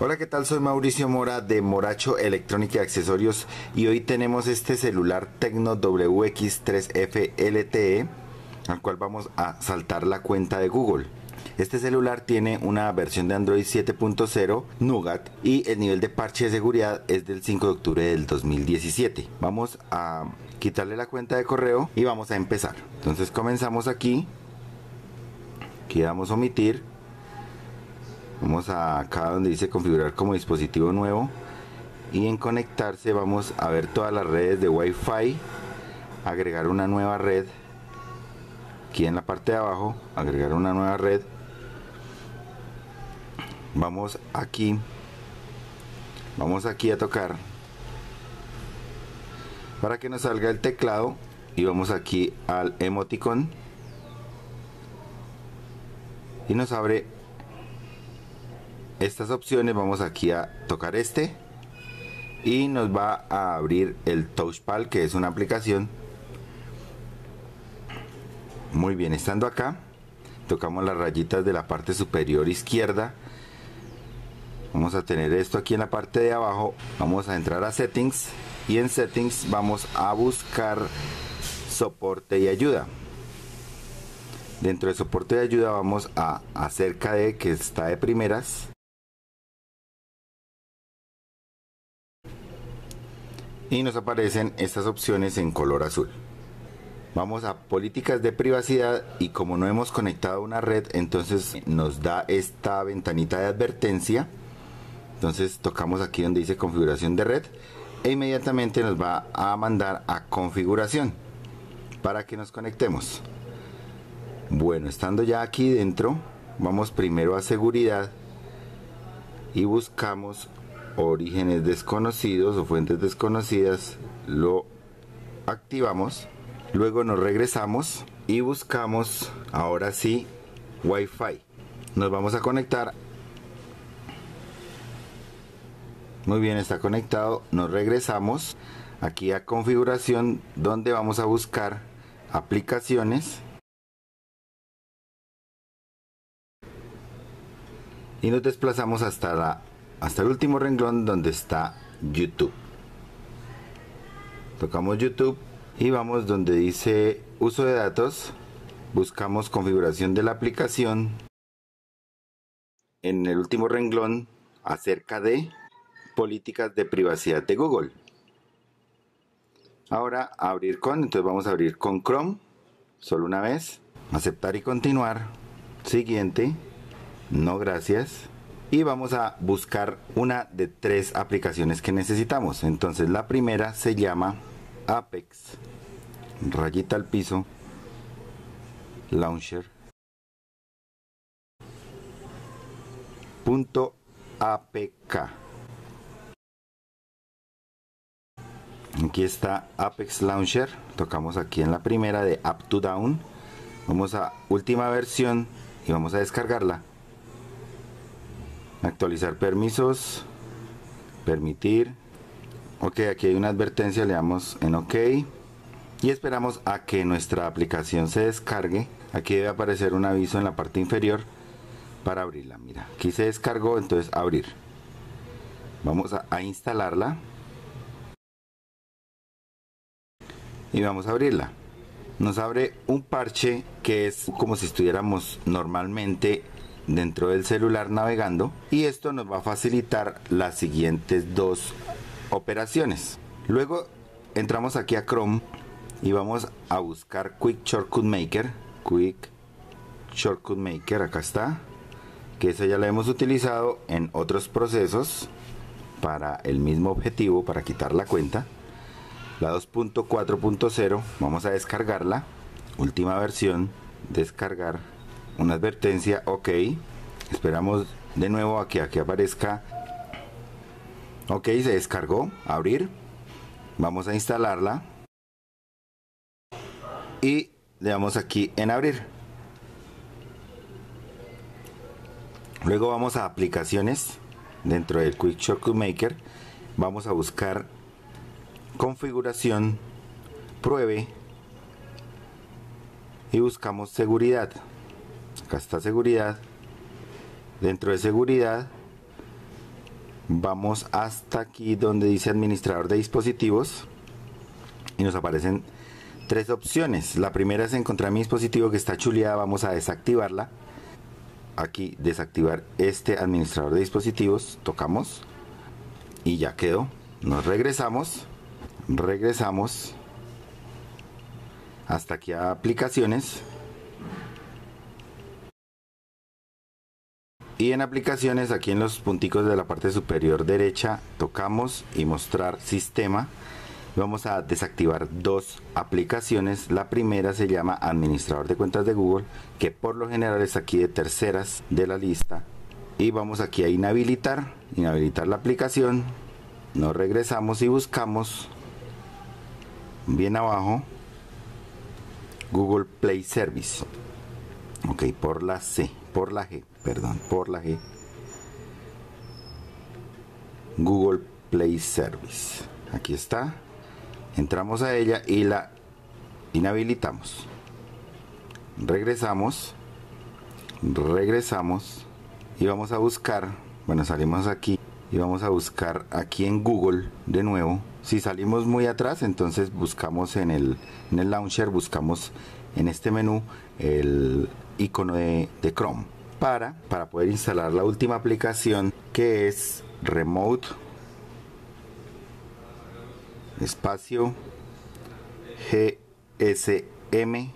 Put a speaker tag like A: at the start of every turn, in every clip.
A: Hola, ¿qué tal? Soy Mauricio Mora de Moracho Electrónica y Accesorios y hoy tenemos este celular Tecno WX3F LTE al cual vamos a saltar la cuenta de Google. Este celular tiene una versión de Android 7.0 Nougat y el nivel de parche de seguridad es del 5 de octubre del 2017. Vamos a quitarle la cuenta de correo y vamos a empezar. Entonces comenzamos aquí damos omitir. Vamos a acá donde dice configurar como dispositivo nuevo y en conectarse vamos a ver todas las redes de Wi-Fi, agregar una nueva red aquí en la parte de abajo, agregar una nueva red. Vamos aquí a tocar para que nos salga el teclado y vamos aquí al emoticon y nos abre estas opciones. Vamos aquí a tocar y nos va a abrir el Touchpad, que es una aplicación. Muy bien, estando acá tocamos las rayitas de la parte superior izquierda. Vamos a tener esto aquí en la parte de abajo. Vamos a entrar a settings y en settings vamos a buscar soporte y ayuda. Dentro de soporte y ayuda vamos a acerca de, que está de primeras, y nos aparecen estas opciones en color azul. Vamos a políticas de privacidad y como no hemos conectado una red, entonces nos da esta ventanita de advertencia. Entonces tocamos aquí donde dice configuración de red e inmediatamente nos va a mandar a configuración para que nos conectemos. Bueno, estando ya aquí dentro, vamos primero a seguridad y buscamos orígenes desconocidos o fuentes desconocidas, lo activamos, luego nos regresamos y buscamos ahora sí Wi-Fi. Nos vamos a conectar. Muy bien, está conectado. Nos regresamos aquí a configuración, donde vamos a buscar aplicaciones y nos desplazamos hasta el último renglón donde está YouTube. Tocamos YouTube y vamos donde dice uso de datos, buscamos configuración de la aplicación. En el último renglón, acerca de políticas de privacidad de Google. Ahora abrir con, entonces vamos a abrir con Chrome, solo una vez, aceptar y continuar, siguiente, no gracias, y vamos a buscar una de 3 aplicaciones que necesitamos. Entonces la primera se llama Apex, rayita al piso, Launcher, .apk. Aquí está Apex Launcher, tocamos aquí en la primera de Up to Down, vamos a última versión y vamos a descargarla. Actualizar permisos, permitir, ok, aquí hay una advertencia, le damos en ok y esperamos a que nuestra aplicación se descargue. Aquí debe aparecer un aviso en la parte inferior para abrirla. Mira, aquí se descargó, entonces abrir. Vamos a instalarla y vamos a abrirla. Nos abre un parche que es como si estuviéramos normalmente dentro del celular navegando, y esto nos va a facilitar las siguientes 2 operaciones. Luego entramos aquí a Chrome y vamos a buscar Quick Shortcut Maker. Quick Shortcut Maker, acá está, que esa ya la hemos utilizado en otros procesos para el mismo objetivo, para quitar la cuenta. La 2.4.0, vamos a descargarla, última versión, descargar, una advertencia, ok, esperamos de nuevo a que aquí aparezca, ok, se descargó, abrir, vamos a instalarla y le damos aquí en abrir. Luego vamos a aplicaciones, dentro del Quick Shortcut Maker, vamos a buscar configuración, pruebe y buscamos seguridad. Acá está seguridad. Dentro de seguridad vamos hasta aquí donde dice administrador de dispositivos y nos aparecen tres opciones. La primera es encontrar mi dispositivo que está chuleada, vamos a desactivarla. Aquí desactivar este administrador de dispositivos, tocamos y ya quedó. Nos regresamos hasta aquí a aplicaciones y en aplicaciones, aquí en los punticos de la parte superior derecha, tocamos y mostrar sistema. Vamos a desactivar dos aplicaciones. La primera se llama administrador de cuentas de Google, que por lo general está aquí de terceras de la lista, y vamos aquí a inhabilitar la aplicación. Nos regresamos y buscamos bien abajo Google Play Service. Ok, por la G. Google Play Service. Aquí está. Entramos a ella y la inhabilitamos. Regresamos y vamos a buscar, bueno, salimos aquí y vamos a buscar aquí en Google de nuevo. Si salimos muy atrás, entonces buscamos en el launcher, buscamos en este menú el icono de Chrome para poder instalar la última aplicación, que es Remote espacio GSM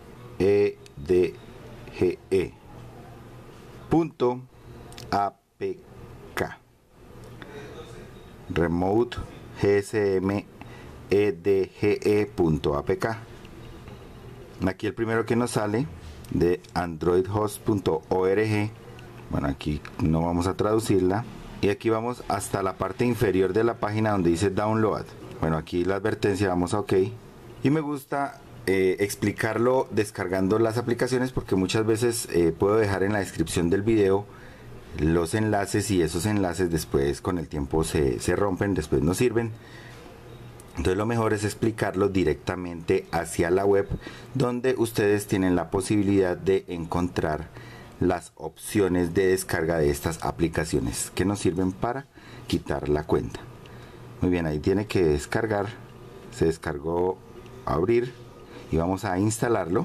A: EDGE punto APK. Remote GSM EDGE.apk. Aquí el primero que nos sale de androidhost.org. Bueno, aquí no vamos a traducirla. Y aquí vamos hasta la parte inferior de la página donde dice download. Bueno, aquí la advertencia, vamos a OK. Y me gusta explicarlo descargando las aplicaciones, porque muchas veces puedo dejar en la descripción del video los enlaces, y esos enlaces después con el tiempo se rompen, después no sirven. Entonces lo mejor es explicarlo directamente hacia la web, donde ustedes tienen la posibilidad de encontrar las opciones de descarga de estas aplicaciones que nos sirven para quitar la cuenta. Muy bien, ahí tiene que descargar. Se descargó, abrir, y vamos a instalarlo.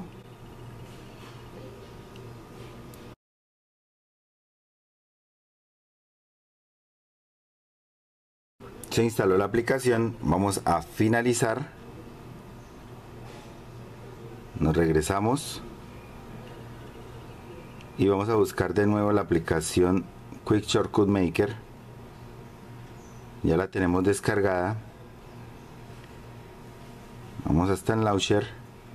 A: Se instaló la aplicación, vamos a finalizar. Nos regresamos y vamos a buscar de nuevo la aplicación Quick Shortcut Maker. Ya la tenemos descargada. Vamos hasta el launcher.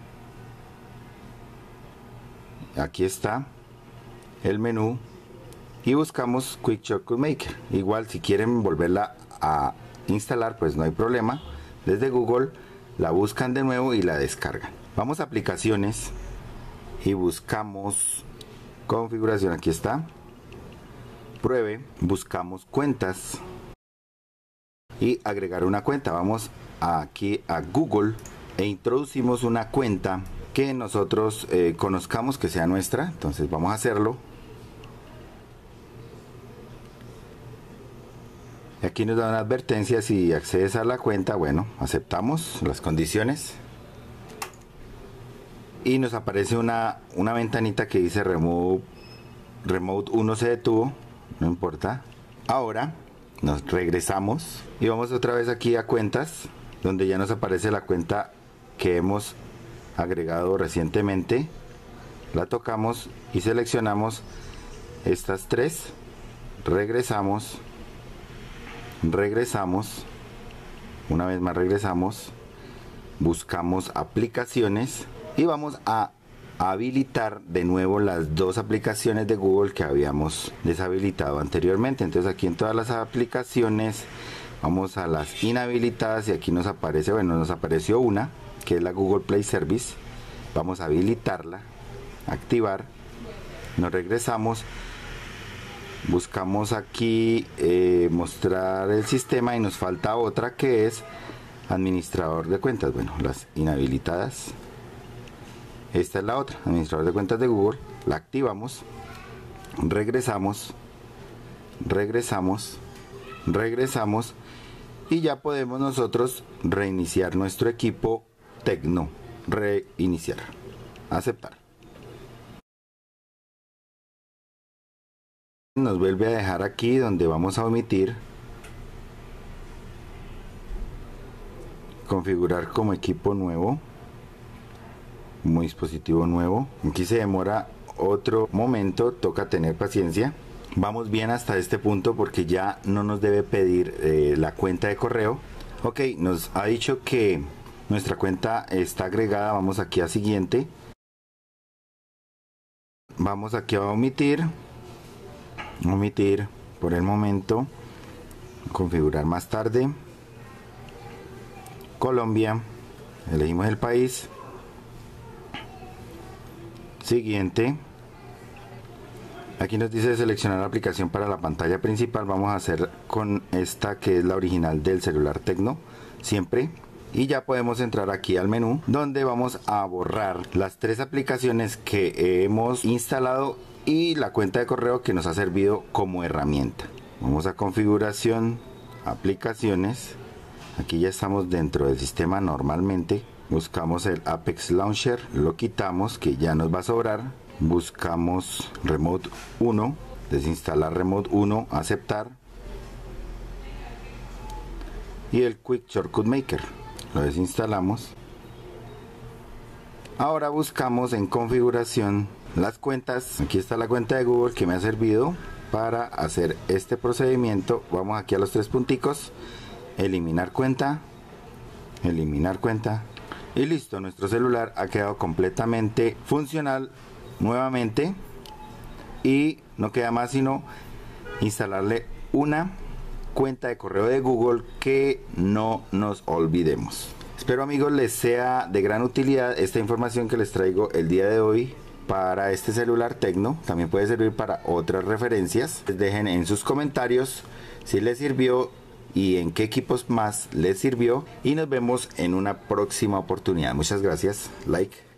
A: Aquí está el menú y buscamos Quick Shortcut Maker. Igual, si quieren volverla a instalar, pues no hay problema. Desde Google la buscan de nuevo y la descargan. Vamos a aplicaciones y buscamos configuración. Aquí está, pruebe, buscamos cuentas y agregar una cuenta. Vamos aquí a Google e introducimos una cuenta que nosotros conozcamos, que sea nuestra. Entonces vamos a hacerlo. Aquí nos da una advertencia si accedes a la cuenta. Bueno, aceptamos las condiciones y nos aparece una ventanita que dice Remote 1 se detuvo, no importa. Ahora nos regresamos y vamos otra vez aquí a cuentas, donde ya nos aparece la cuenta que hemos agregado recientemente. La tocamos y seleccionamos estas tres. Regresamos, una vez más regresamos, buscamos aplicaciones y vamos a habilitar de nuevo las dos aplicaciones de Google que habíamos deshabilitado anteriormente. Entonces aquí en todas las aplicaciones vamos a las inhabilitadas y aquí nos aparece, bueno, nos apareció una que es la Google Play Service. Vamos a habilitarla, activar, nos regresamos, buscamos aquí mostrar el sistema y nos falta otra que es administrador de cuentas. Bueno, las inhabilitadas. Esta es la otra, administrador de cuentas de Google. La activamos, regresamos regresamos y ya podemos nosotros reiniciar nuestro equipo Tecno. Reiniciar, aceptar. Nos vuelve a dejar aquí donde vamos a omitir, configurar como equipo nuevo, como dispositivo nuevo. Aquí se demora otro momento, toca tener paciencia. Vamos bien hasta este punto porque ya no nos debe pedir la cuenta de correo. Ok, nos ha dicho que nuestra cuenta está agregada. Vamos aquí a siguiente, vamos aquí a omitir por el momento, configurar más tarde, Colombia, elegimos el país, siguiente. Aquí nos dice seleccionar la aplicación para la pantalla principal. Vamos a hacer con esta que es la original del celular Tecno, siempre. Y ya podemos entrar aquí al menú donde vamos a borrar las 3 aplicaciones que hemos instalado y la cuenta de correo que nos ha servido como herramienta. Vamos a configuración, aplicaciones. Aquí ya estamos dentro del sistema normalmente. Buscamos el Apex Launcher, lo quitamos que ya nos va a sobrar. Buscamos Remote 1, desinstalar Remote 1, aceptar. Y el Quick Shortcut Maker, lo desinstalamos. Ahora buscamos en configuración las cuentas. Aquí está la cuenta de Google que me ha servido para hacer este procedimiento. Vamos aquí a los 3 punticos, eliminar cuenta y listo. Nuestro celular ha quedado completamente funcional nuevamente y no queda más sino instalarle una cuenta de correo de Google, que no nos olvidemos. Espero, amigos, les sea de gran utilidad esta información que les traigo el día de hoy para este celular Tecno. También puede servir para otras referencias. Dejen en sus comentarios si les sirvió y en qué equipos más les sirvió, y nos vemos en una próxima oportunidad. Muchas gracias. Like.